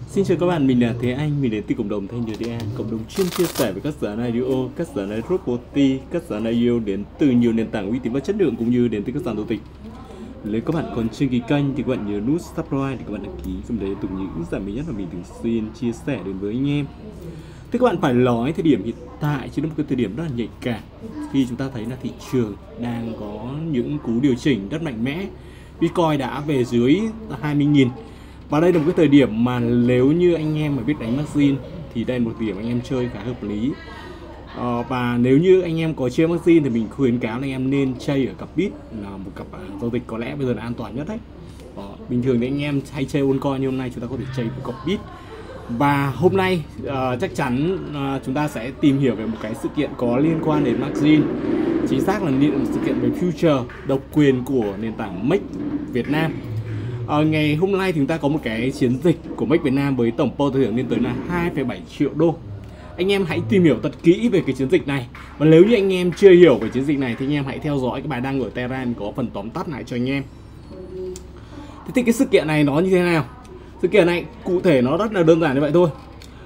Xin chào các bạn, mình là Thế Anh, mình đến từ cộng đồng Thanh Nhờ DA, cộng đồng chuyên chia sẻ về các dự án IDO, các dự án robotics, các dự án IDO đến từ nhiều nền tảng uy tín và chất lượng cũng như đến từ các sàn giao dịch. Nếu các bạn còn chưa ký kênh thì các bạn nhớ nút subscribe để các bạn đăng ký, cùng để tục những giảm mới nhất mà mình thường xuyên chia sẻ đến với anh em. Thì các bạn phải nói thời điểm hiện tại chính là một cái thời điểm rất là nhạy cảm khi chúng ta thấy là thị trường đang có những cú điều chỉnh rất mạnh mẽ. Bitcoin đã về dưới 20.000. Và đây là một cái thời điểm mà nếu như anh em mà biết đánh margin thì đây là một thời điểm anh em chơi khá hợp lý. Và nếu như anh em có chơi margin thì mình khuyến cáo là anh em nên chơi ở cặp bit, là một cặp giao dịch có lẽ bây giờ là an toàn nhất đấy. Bình thường thì anh em hay chơi altcoin như hôm nay chúng ta có thể chơi một cặp bit. Và hôm nay chắc chắn chúng ta sẽ tìm hiểu về một cái sự kiện có liên quan đến margin. Chính xác là một sự kiện về future độc quyền của nền tảng MEX Việt Nam. Ngày hôm nay thì chúng ta có một cái chiến dịch của MEX Việt Nam với tổng pool thưởng lên tới là 2,7 triệu đô. Anh em hãy tìm hiểu thật kỹ về cái chiến dịch này. Và nếu như anh em chưa hiểu về chiến dịch này thì anh em hãy theo dõi cái bài đăng ở Telegram, có phần tóm tắt lại cho anh em. Thế thì cái sự kiện này nó như thế nào? Sự kiện này cụ thể nó rất là đơn giản như vậy thôi.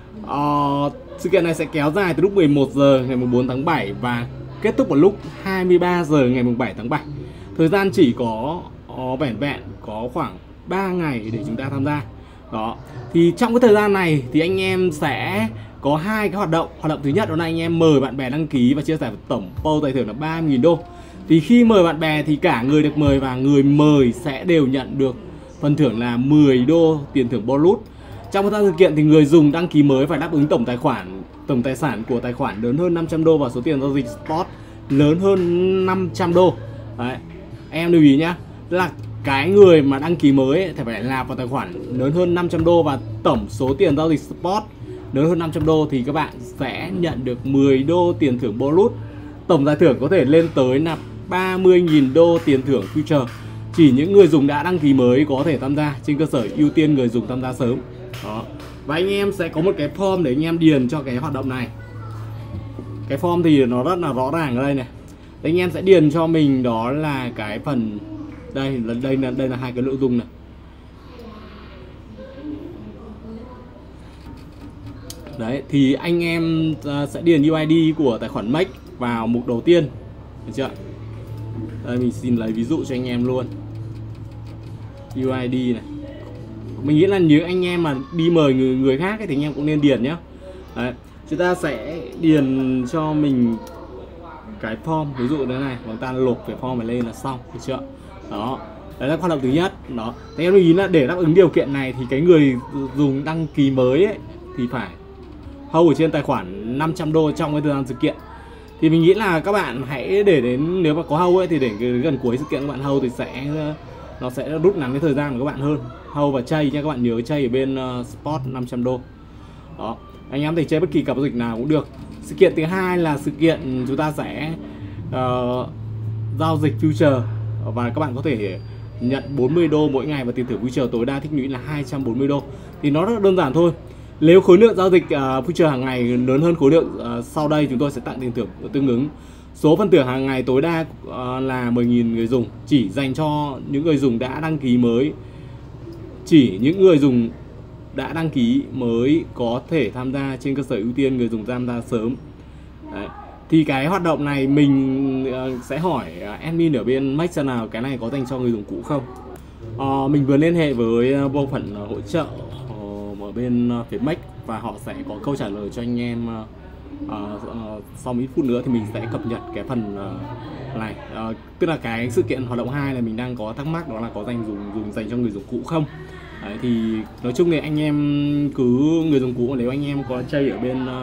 Sự kiện này sẽ kéo dài từ lúc 11 giờ ngày 4 tháng 7 và kết thúc vào lúc 23 giờ ngày 7 tháng 7. Thời gian chỉ có vẻn vẹn có khoảng 3 ngày để chúng ta tham gia. Đó. Thì trong cái thời gian này thì anh em sẽ có hai cái hoạt động. Hoạt động thứ nhất đó là anh em mời bạn bè đăng ký và chia sẻ tổng pool tài thưởng là 30.000 đô. Thì khi mời bạn bè thì cả người được mời và người mời sẽ đều nhận được phần thưởng là 10 đô tiền thưởng bonus. Trong cái sự kiện thì người dùng đăng ký mới phải đáp ứng tổng tài sản của tài khoản lớn hơn 500 đô và số tiền giao dịch spot lớn hơn 500 đô. Đấy. Em lưu ý nhá, là cái người mà đăng ký mới ấy, thì phải nạp vào tài khoản lớn hơn 500 đô và tổng số tiền giao dịch spot lớn hơn 500 đô thì các bạn sẽ nhận được 10 đô tiền thưởng bonus. Tổng giải thưởng có thể lên tới là 30.000 đô tiền thưởng future. Chỉ những người dùng đã đăng ký mới có thể tham gia, trên cơ sở ưu tiên người dùng tham gia sớm. Đó. Và anh em sẽ có một cái form để anh em điền cho cái hoạt động này. Cái form thì nó rất là rõ ràng ở đây này. Anh em sẽ điền cho mình đó là cái phần đây là hai cái nội dung này. Đấy, thì anh em sẽ điền UID của tài khoản MEX vào mục đầu tiên, được chưa? Đây mình xin lấy ví dụ cho anh em luôn. UID này. Mình nghĩ là nếu anh em mà đi mời người khác ấy, thì anh em cũng nên điền nhé. Đấy, chúng ta sẽ điền cho mình cái form, ví dụ thế này, chúng ta lột cái form này lên là xong, được chưa? Đó, đấy là hoạt động thứ nhất. Đó, thế em lưu ý là để đáp ứng điều kiện này thì cái người dùng đăng ký mới ấy, thì phải hold ở trên tài khoản 500 đô trong cái thời gian sự kiện. Thì mình nghĩ là các bạn hãy để đến, nếu mà có hold ấy thì để gần cuối sự kiện các bạn hold thì nó sẽ rút ngắn cái thời gian của các bạn hơn. Hold và chơi nha, các bạn nhớ chơi ở bên spot 500 đô. Đó, anh em thể chơi bất kỳ cặp giao dịch nào cũng được. Sự kiện thứ hai là sự kiện chúng ta sẽ giao dịch future và các bạn có thể nhận 40 đô mỗi ngày và tiền thưởng future tối đa tích lũy là 240 đô. Thì nó rất đơn giản thôi. Nếu khối lượng giao dịch future hàng ngày lớn hơn khối lượng sau đây, chúng tôi sẽ tặng tiền thưởng tương ứng. Số phần thưởng hàng ngày tối đa là 10.000 người dùng, chỉ dành cho những người dùng đã đăng ký mới. Chỉ những người dùng đã đăng ký mới có thể tham gia, trên cơ sở ưu tiên người dùng tham gia sớm. Đấy. Thì cái hoạt động này mình sẽ hỏi admin ở bên MEX xem nào cái này có dành cho người dùng cũ không. Mình vừa liên hệ với bộ phận hỗ trợ ở bên phía MEX và họ sẽ có câu trả lời cho anh em. Sau ít phút nữa thì mình sẽ cập nhật cái phần này. Tức là cái sự kiện hoạt động 2 này mình đang có thắc mắc đó là có dành cho người dùng cũ không. Đấy, thì nói chung thì anh em cứ người dùng cũ, nếu anh em có chơi ở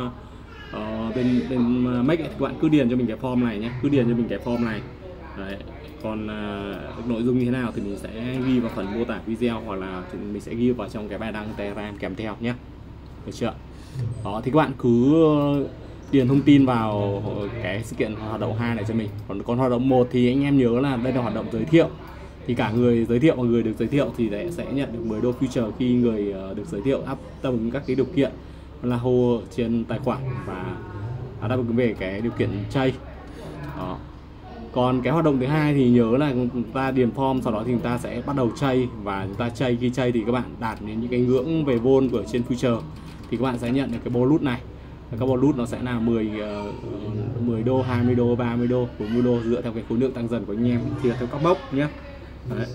bên MEX thì các bạn cứ điền cho mình cái form này nhé, cứ điền cho mình cái form này. Đấy. Còn nội dung như thế nào thì mình sẽ ghi vào phần mô tả video hoặc là mình sẽ ghi vào trong cái bài đăng Telegram kèm theo nhé, được chưa? Đó, thì các bạn cứ điền thông tin vào cái sự kiện hoạt động 2 này cho mình. Còn hoạt động 1 thì anh em nhớ là đây là hoạt động giới thiệu. Thì cả người giới thiệu và người được giới thiệu thì sẽ nhận được 10 đô future khi người được giới thiệu đáp ứng các cái điều kiện là hold trên tài khoản và đáp ứng về cái điều kiện chơi. Đó. Còn cái hoạt động thứ hai thì nhớ là chúng ta điền form, sau đó thì chúng ta sẽ bắt đầu chay, và chúng ta chay, khi chay thì các bạn đạt đến những cái ngưỡng về vol của trên future thì các bạn sẽ nhận được cái bonus này. Các bonus nó sẽ là 10 đô, 20 đô, 30 đô, 40 đô dựa theo cái khối lượng tăng dần của anh em, thì là theo các mốc nhé. Đấy.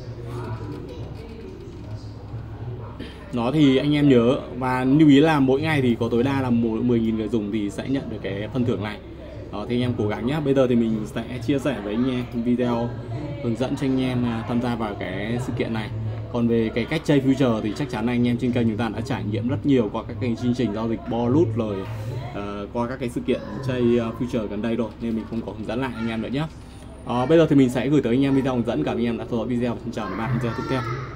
Nó thì anh em nhớ và lưu ý là mỗi ngày thì có tối đa là 10.000 người dùng thì sẽ nhận được cái phần thưởng này. Đó, thì anh em cố gắng nhé. Bây giờ thì mình sẽ chia sẻ với anh em video hướng dẫn cho anh em tham gia vào cái sự kiện này. Còn về cái cách chơi future thì chắc chắn là anh em trên kênh chúng ta đã trải nghiệm rất nhiều qua các cái chương trình giao dịch bonus rồi qua các cái sự kiện chơi future gần đây rồi, nên mình không có hướng dẫn lại anh em nữa nhé. Bây giờ thì mình sẽ gửi tới anh em video hướng dẫn. Cảm ơn anh em đã theo dõi video. Xin chào và hẹn gặp lại video tiếp theo.